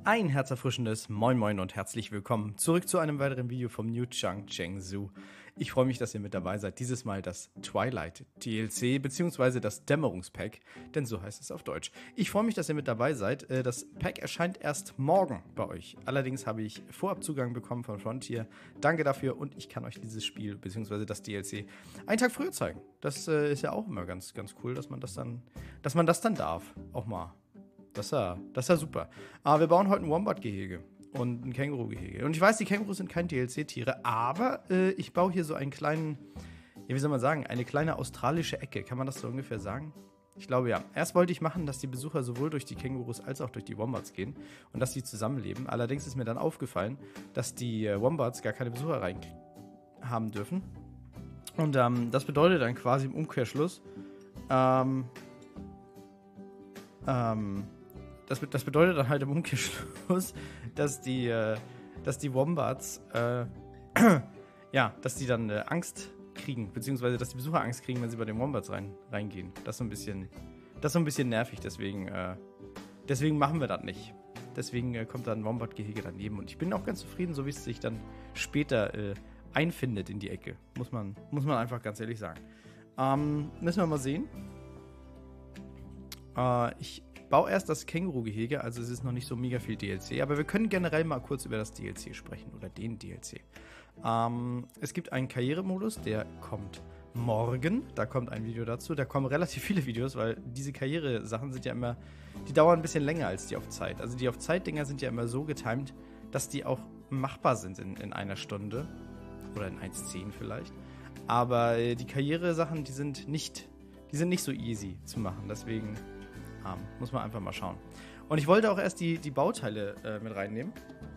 Ein herzerfrischendes Moin Moin und herzlich willkommen zurück zu einem weiteren Video vom New Changcheng Zoo. Ich freue mich, dass ihr mit dabei seid. Dieses Mal das Twilight DLC bzw. das Dämmerungspack, denn so heißt es auf Deutsch. Ich freue mich, dass ihr mit dabei seid. Das Pack erscheint erst morgen bei euch. Allerdings habe ich Vorabzugang bekommen von Frontier. Danke dafür und ich kann euch dieses Spiel bzw. das DLC einen Tag früher zeigen. Das ist ja auch immer ganz cool, dass man das dann darf. Auch mal. Das ist ja super. Aber wir bauen heute ein Wombat-Gehege und ein Känguru-Gehege. Und ich weiß, die Kängurus sind kein DLC-Tiere, aber ich baue hier so einen kleinen, ja, wie soll man sagen, eine kleine australische Ecke. Kann man das so ungefähr sagen? Ich glaube, ja. Erst wollte ich machen, dass die Besucher sowohl durch die Kängurus als auch durch die Wombats gehen und dass sie zusammenleben. Allerdings ist mir dann aufgefallen, dass die Wombats gar keine Besucher rein haben dürfen. Und das bedeutet dann quasi im Umkehrschluss, das bedeutet dann halt im Umkehrschluss, dass die Wombats, dass die dann Angst kriegen, beziehungsweise dass die Besucher Angst kriegen, wenn sie bei den Wombats reingehen. Das ist so ein bisschen nervig, deswegen machen wir das nicht. Deswegen kommt da ein Wombat-Gehege daneben und ich bin auch ganz zufrieden, so wie es sich dann später einfindet in die Ecke. Muss man einfach ganz ehrlich sagen. Müssen wir mal sehen. Ich baue erst das Känguru-Gehege, also es ist noch nicht so mega viel DLC, aber wir können generell mal kurz über das DLC sprechen oder den DLC. Es gibt einen Karrieremodus, der kommt morgen, da kommt ein Video dazu, da kommen relativ viele Videos, weil diese Karriere-Sachen sind ja immer, die dauern ein bisschen länger als die auf Zeit. Also die auf Zeit-Dinger sind ja immer so getimed, dass die auch machbar sind in einer Stunde oder in 1,10 vielleicht. Aber die Karriere-Sachen, die sind nicht so easy zu machen, deswegen muss man einfach mal schauen. Und ich wollte auch erst die Bauteile mit reinnehmen.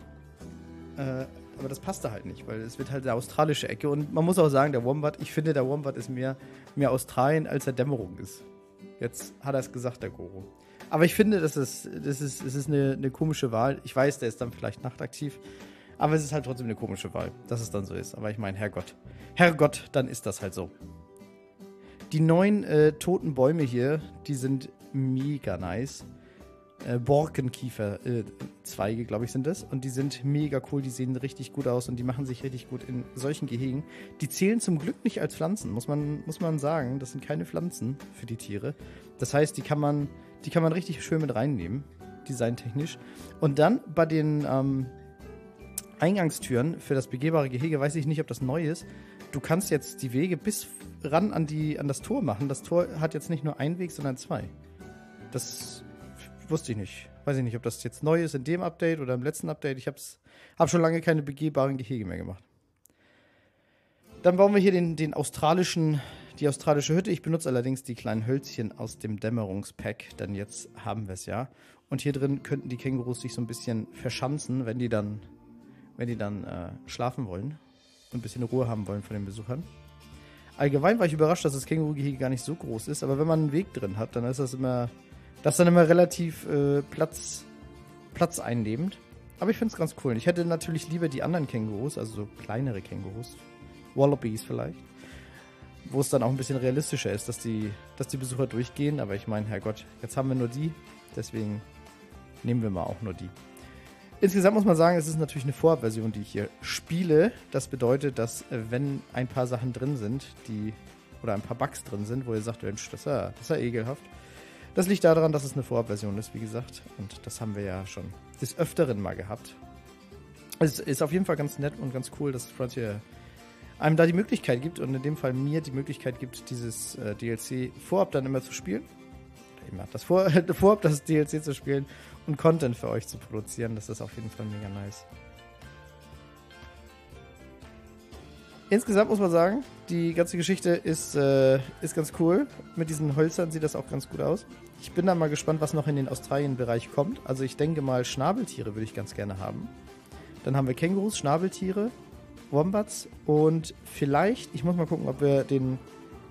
Aber das passte halt nicht, weil es wird halt eine australische Ecke. Und man muss auch sagen, ich finde, der Wombat ist mehr Australien, als er Dämmerung ist. Jetzt hat er es gesagt, der Goro. Aber ich finde, das ist eine komische Wahl. Ich weiß, der ist dann vielleicht nachtaktiv. Aber es ist halt trotzdem eine komische Wahl, dass es dann so ist. Aber ich meine, Herrgott, dann ist das halt so. Die neuen toten Bäume hier, die sind mega nice. Borkenkiefer-Zweige, glaube ich, sind das. Und die sind mega cool, die sehen richtig gut aus und die machen sich richtig gut in solchen Gehegen. Die zählen zum Glück nicht als Pflanzen, muss man sagen. Das sind keine Pflanzen für die Tiere. Das heißt, die kann man richtig schön mit reinnehmen, designtechnisch. Und dann bei den Eingangstüren für das begehbare Gehege, weiß ich nicht, ob das neu ist. Du kannst jetzt die Wege bis ran an das Tor machen. Das Tor hat jetzt nicht nur einen Weg, sondern zwei. Das wusste ich nicht. Weiß ich nicht, ob das jetzt neu ist in dem Update oder im letzten Update. Ich habe schon lange keine begehbaren Gehege mehr gemacht. Dann bauen wir hier die australische Hütte. Ich benutze allerdings die kleinen Hölzchen aus dem Dämmerungspack, denn jetzt haben wir es ja. Und hier drin könnten die Kängurus sich so ein bisschen verschanzen, wenn die dann schlafen wollen und ein bisschen Ruhe haben wollen von den Besuchern. Allgemein war ich überrascht, dass das Känguru-Gehege gar nicht so groß ist, aber wenn man einen Weg drin hat, dann ist das immer relativ platzeinnehmend. Aber ich finde es ganz cool. Ich hätte natürlich lieber die anderen Kängurus, also so kleinere Kängurus, Wallabies vielleicht, wo es dann auch ein bisschen realistischer ist, dass die Besucher durchgehen. Aber ich meine, Herrgott, jetzt haben wir nur die, deswegen nehmen wir mal auch nur die. Insgesamt muss man sagen, es ist natürlich eine Vorabversion, die ich hier spiele. Das bedeutet, dass wenn ein paar Sachen drin sind, oder ein paar Bugs drin sind, wo ihr sagt, Mensch, das ist ja ekelhaft. Das liegt daran, dass es eine Vorabversion ist, wie gesagt. Und das haben wir ja schon des Öfteren mal gehabt. Es ist auf jeden Fall ganz nett und ganz cool, dass Frontier einem da die Möglichkeit gibt und in dem Fall mir die Möglichkeit gibt, dieses DLC vorab dann immer zu spielen. Vorab das DLC zu spielen und Content für euch zu produzieren. Das ist auf jeden Fall mega nice. Insgesamt muss man sagen, die ganze Geschichte ist ganz cool. Mit diesen Hölzern sieht das auch ganz gut aus. Ich bin da mal gespannt, was noch in den Australien-Bereich kommt. Also ich denke mal, Schnabeltiere würde ich ganz gerne haben. Dann haben wir Kängurus, Schnabeltiere, Wombats und vielleicht, ich muss mal gucken, ob wir den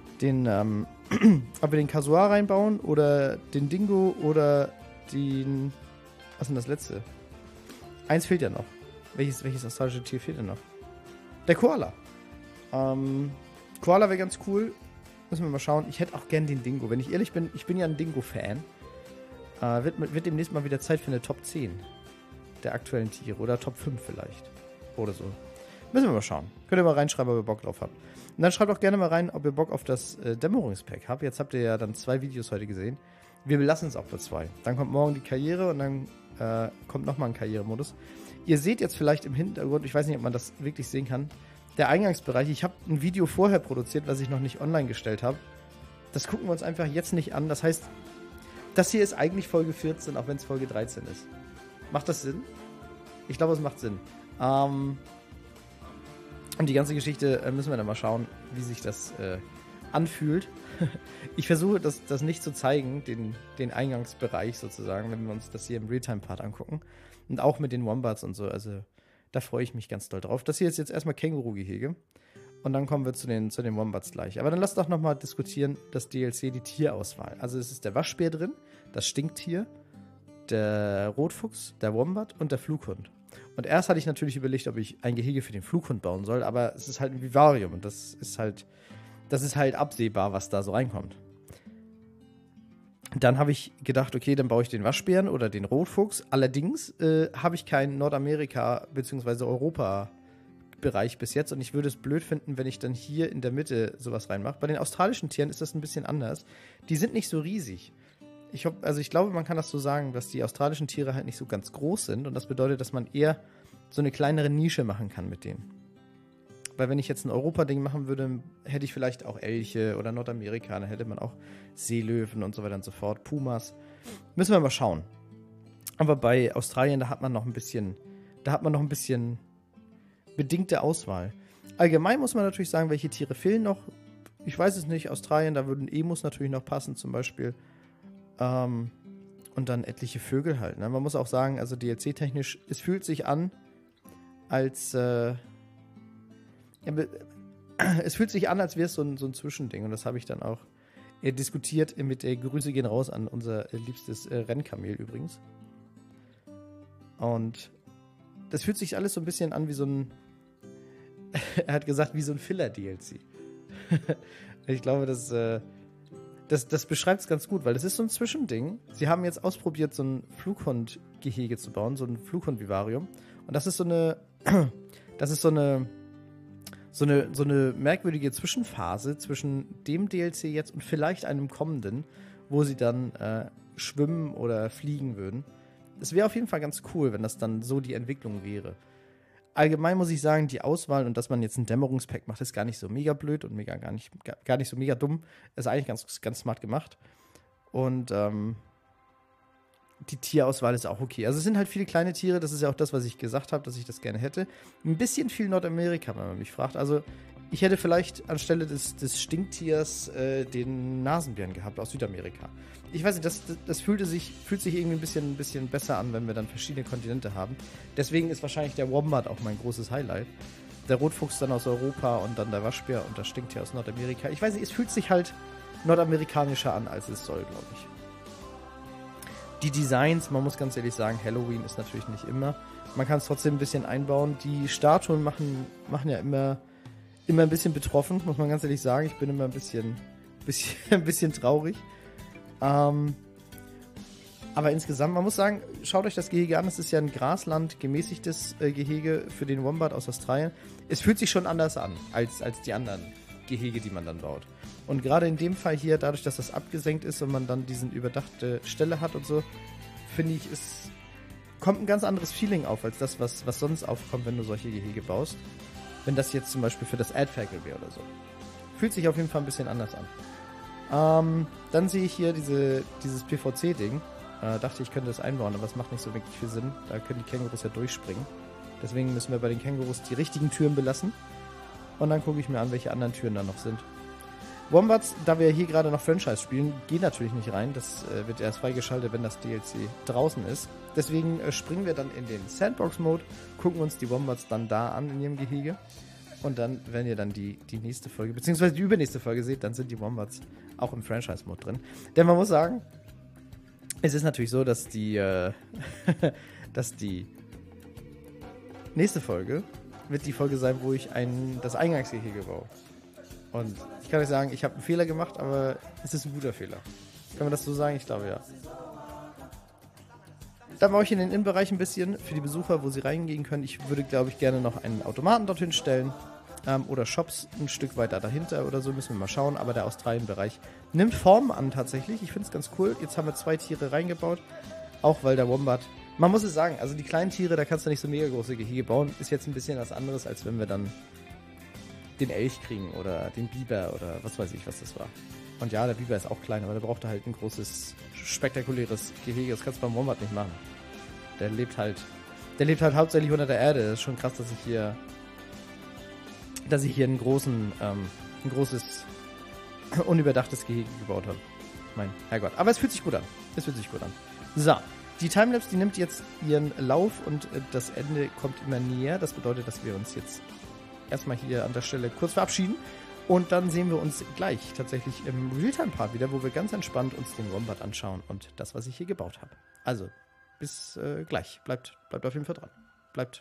Kasuar reinbauen oder den Dingo oder den... Was ist denn das letzte? Eins fehlt ja noch. Welches australische Tier fehlt denn noch? Der Koala. Koala wäre ganz cool. Müssen wir mal schauen. Ich hätte auch gern den Dingo. Wenn ich ehrlich bin, ich bin ja ein Dingo-Fan. Wird demnächst mal wieder Zeit für eine Top 10. der aktuellen Tiere oder Top 5 vielleicht. Oder so. Müssen wir mal schauen. Könnt ihr mal reinschreiben, ob ihr Bock drauf habt. Und dann schreibt auch gerne mal rein, ob ihr Bock auf das Dämmerungspack habt. Jetzt habt ihr ja dann 2 Videos heute gesehen. Wir belassen es auch bei 2. Dann kommt morgen die Karriere und dann kommt nochmal ein Karrieremodus. Ihr seht jetzt vielleicht im Hintergrund, ich weiß nicht, ob man das wirklich sehen kann, der Eingangsbereich. Ich habe ein Video vorher produziert, was ich noch nicht online gestellt habe. Das gucken wir uns einfach jetzt nicht an. Das heißt, das hier ist eigentlich Folge 14, auch wenn es Folge 13 ist. Macht das Sinn? Ich glaube, es macht Sinn. Und die ganze Geschichte müssen wir dann mal schauen, wie sich das anfühlt. Ich versuche das nicht zu zeigen, den Eingangsbereich sozusagen, wenn wir uns das hier im Realtime-Part angucken. Und auch mit den Wombats und so. Also da freue ich mich ganz doll drauf. Das hier ist jetzt erstmal Känguru-Gehege. Und dann kommen wir zu den Wombats gleich. Aber dann lasst doch nochmal diskutieren, das DLC, die Tierauswahl. Also es ist der Waschbär drin, das Stinktier, der Rotfuchs, der Wombat und der Flughund. Und erst hatte ich natürlich überlegt, ob ich ein Gehege für den Flughund bauen soll, aber es ist halt ein Vivarium und das ist halt absehbar, was da so reinkommt. Dann habe ich gedacht, okay, dann baue ich den Waschbären oder den Rotfuchs. Allerdings habe ich keinen Nordamerika- bzw. Europa-Bereich bis jetzt und ich würde es blöd finden, wenn ich dann hier in der Mitte sowas reinmache. Bei den australischen Tieren ist das ein bisschen anders. Die sind nicht so riesig. Ich glaube, man kann das so sagen, dass die australischen Tiere halt nicht so ganz groß sind und das bedeutet, dass man eher so eine kleinere Nische machen kann mit denen. Weil wenn ich jetzt ein Europa-Ding machen würde, hätte ich vielleicht auch Elche oder Nordamerika, dann hätte man auch Seelöwen und so weiter und so fort, Pumas. Müssen wir mal schauen. Aber bei Australien, da hat man noch ein bisschen bedingte Auswahl. Allgemein muss man natürlich sagen, welche Tiere fehlen noch. Ich weiß es nicht, Australien, da würden Emus natürlich noch passen zum Beispiel. Und dann etliche Vögel halt. Ne? Man muss auch sagen, also DLC-technisch, es fühlt sich an, als es fühlt sich an, als wäre es so ein Zwischending. Und das habe ich dann auch diskutiert mit Grüße gehen raus an unser liebstes Rennkamel übrigens. Und das fühlt sich alles so ein bisschen an wie so ein er hat gesagt, wie so ein Filler-DLC. Ich glaube, das beschreibt es ganz gut, weil es ist so ein Zwischending. Sie haben jetzt ausprobiert, so ein Flughund-Gehege zu bauen, so ein Flughund-Vivarium. Und das ist so eine merkwürdige Zwischenphase zwischen dem DLC jetzt und vielleicht einem kommenden, wo sie dann schwimmen oder fliegen würden. Es wäre auf jeden Fall ganz cool, wenn das dann so die Entwicklung wäre. Allgemein muss ich sagen, die Auswahl und dass man jetzt ein Dämmerungspack macht, ist gar nicht so mega blöd und gar nicht so mega dumm. Ist eigentlich ganz, ganz smart gemacht. Und die Tierauswahl ist auch okay. Also es sind halt viele kleine Tiere, das ist ja auch das, was ich gesagt habe, dass ich das gerne hätte. Ein bisschen viel Nordamerika, wenn man mich fragt. Also ich hätte vielleicht anstelle des Stinktiers den Nasenbären gehabt aus Südamerika. Ich weiß nicht, das fühlt sich irgendwie ein bisschen besser an, wenn wir dann verschiedene Kontinente haben. Deswegen ist wahrscheinlich der Wombat auch mein großes Highlight. Der Rotfuchs dann aus Europa und dann der Waschbär und das Stinktier aus Nordamerika. Ich weiß nicht, es fühlt sich halt nordamerikanischer an, als es soll, glaube ich. Die Designs, man muss ganz ehrlich sagen, Halloween ist natürlich nicht immer. Man kann es trotzdem ein bisschen einbauen. Die Statuen machen ja immer ein bisschen betroffen, muss man ganz ehrlich sagen. Ich bin immer ein bisschen traurig. Aber insgesamt, man muss sagen, schaut euch das Gehege an. Es ist ja ein Grasland, gemäßigtes Gehege für den Wombat aus Australien. Es fühlt sich schon anders an, als die anderen Gehege, die man dann baut. Und gerade in dem Fall hier, dadurch, dass das abgesenkt ist und man dann diesen überdachte Stelle hat und so, finde ich, es kommt ein ganz anderes Feeling auf, als das, was sonst aufkommt, wenn du solche Gehege baust. Wenn das jetzt zum Beispiel für das Erdferkel wäre oder so. Fühlt sich auf jeden Fall ein bisschen anders an. Dann sehe ich hier dieses PVC-Ding. Dachte, ich könnte das einbauen, aber es macht nicht so wirklich viel Sinn. Da können die Kängurus ja durchspringen. Deswegen müssen wir bei den Kängurus die richtigen Türen belassen. Und dann gucke ich mir an, welche anderen Türen da noch sind. Wombats, da wir hier gerade noch Franchise spielen, gehen natürlich nicht rein. Das wird erst freigeschaltet, wenn das DLC draußen ist. Deswegen springen wir dann in den Sandbox-Mode, gucken uns die Wombats dann da an in ihrem Gehege. Und dann, wenn ihr dann die nächste Folge, beziehungsweise die übernächste Folge seht, dann sind die Wombats auch im Franchise-Mode drin. Denn man muss sagen, es ist natürlich so, dass die nächste Folge wird die Folge sein, wo ich das Eingangsgehege baue. Und ich kann euch sagen, ich habe einen Fehler gemacht, aber es ist ein guter Fehler. Kann man das so sagen? Ich glaube, ja. Dann mache ich in den Innenbereich ein bisschen für die Besucher, wo sie reingehen können. Ich würde, glaube ich, gerne noch einen Automaten dorthin stellen. Oder Shops ein Stück weiter dahinter oder so, müssen wir mal schauen. Aber der Australien-Bereich nimmt Form an tatsächlich. Ich finde es ganz cool. Jetzt haben wir 2 Tiere reingebaut. Auch weil der Wombat... Man muss es sagen, also die kleinen Tiere, da kannst du nicht so mega große Gehege bauen. Ist jetzt ein bisschen was anderes, als wenn wir dann den Elch kriegen oder den Biber oder was weiß ich, was das war. Und ja, der Biber ist auch klein, aber der braucht halt ein großes, spektakuläres Gehege. Das kannst du beim Wombat nicht machen. Der lebt halt hauptsächlich unter der Erde. Das ist schon krass, dass ich hier ein großes, unüberdachtes Gehege gebaut habe. Mein Herrgott. Aber es fühlt sich gut an. So, die Timelapse, die nimmt jetzt ihren Lauf und das Ende kommt immer näher. Das bedeutet, dass wir uns jetzt erstmal hier an der Stelle kurz verabschieden. Und dann sehen wir uns gleich tatsächlich im Realtime-Part wieder, wo wir ganz entspannt uns den Wombat anschauen und das, was ich hier gebaut habe. Also, bis gleich. Bleibt auf jeden Fall dran. Bleibt.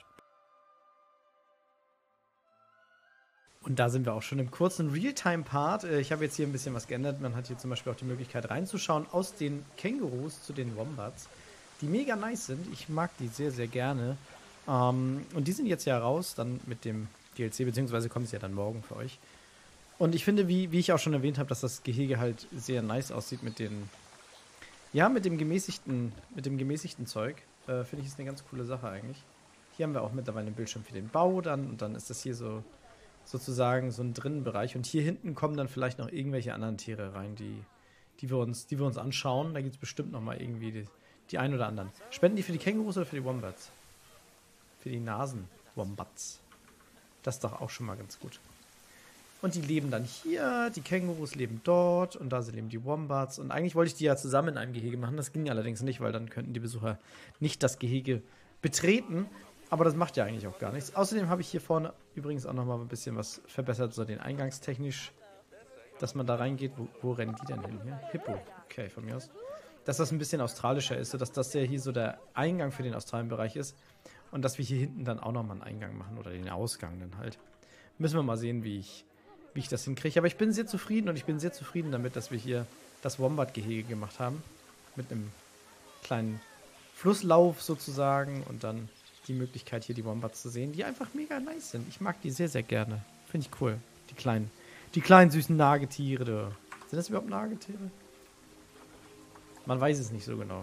Und da sind wir auch schon im kurzen Realtime-Part. Ich habe jetzt hier ein bisschen was geändert. Man hat hier zum Beispiel auch die Möglichkeit reinzuschauen aus den Kängurus zu den Wombats, die mega nice sind. Ich mag die sehr, sehr gerne. Und die sind jetzt ja raus, dann mit dem DLC, beziehungsweise kommt es ja dann morgen für euch. Und ich finde, wie ich auch schon erwähnt habe, dass das Gehege halt sehr nice aussieht mit den... Ja, mit dem gemäßigten Zeug. Finde ich, ist eine ganz coole Sache eigentlich. Hier haben wir auch mittlerweile einen Bildschirm für den Bau dann. Und dann ist das hier so sozusagen so ein Drinnenbereich. Und hier hinten kommen dann vielleicht noch irgendwelche anderen Tiere rein, die wir uns anschauen. Da gibt es bestimmt noch mal irgendwie die ein oder anderen. Spenden die für die Kängurus oder für die Wombats? Für die Nasen-Wombats. Das ist doch auch schon mal ganz gut. Und die leben dann hier, die Kängurus leben dort und da leben die Wombats. Und eigentlich wollte ich die ja zusammen in einem Gehege machen. Das ging allerdings nicht, weil dann könnten die Besucher nicht das Gehege betreten. Aber das macht ja eigentlich auch gar nichts. Außerdem habe ich hier vorne übrigens auch nochmal ein bisschen was verbessert, so den eingangstechnisch, dass man da reingeht. Wo rennen die denn hin hier? Hippo. Okay, von mir aus. Dass das ein bisschen australischer ist, sodass das ja hier so der Eingang für den Australien-Bereich ist. Und dass wir hier hinten dann auch nochmal einen Eingang machen oder den Ausgang dann halt. Müssen wir mal sehen, wie ich das hinkriege. Aber ich bin sehr zufrieden und ich bin sehr zufrieden damit, dass wir hier das Wombat-Gehege gemacht haben. Mit einem kleinen Flusslauf sozusagen und dann die Möglichkeit, hier die Wombats zu sehen, die einfach mega nice sind. Ich mag die sehr, sehr gerne. Finde ich cool. Die kleinen süßen Nagetiere. Sind das überhaupt Nagetiere? Man weiß es nicht so genau.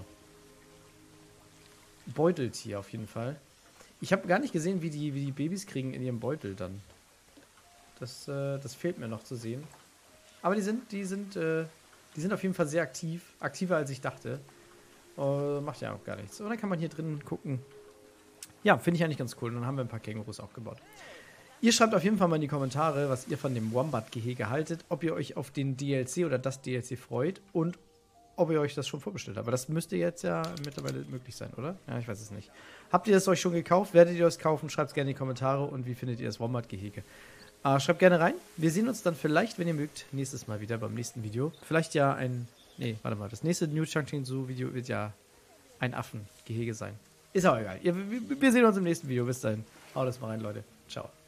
Beuteltier auf jeden Fall. Ich habe gar nicht gesehen, wie die Babys kriegen in ihrem Beutel dann. Das fehlt mir noch zu sehen. Aber die sind auf jeden Fall sehr aktiv. Aktiver als ich dachte. Macht ja auch gar nichts. Und dann kann man hier drin gucken. Ja, finde ich eigentlich ganz cool. Und dann haben wir ein paar Kängurus auch gebaut. Ihr schreibt auf jeden Fall mal in die Kommentare, was ihr von dem Wombat-Gehege haltet. Ob ihr euch auf den DLC oder das DLC freut. Und ob ihr euch das schon vorbestellt habt. Aber das müsste jetzt ja mittlerweile möglich sein, oder? Ja, ich weiß es nicht. Habt ihr es euch schon gekauft? Werdet ihr es kaufen? Schreibt es gerne in die Kommentare. Und wie findet ihr das Wombat-Gehege? Schreibt gerne rein. Wir sehen uns dann vielleicht, wenn ihr mögt, nächstes Mal wieder beim nächsten Video. Vielleicht ja das nächste New Changcheng Zoo Video wird ja ein Affengehege sein. Ist auch egal. Wir sehen uns im nächsten Video. Bis dahin. Haut es mal rein, Leute. Ciao.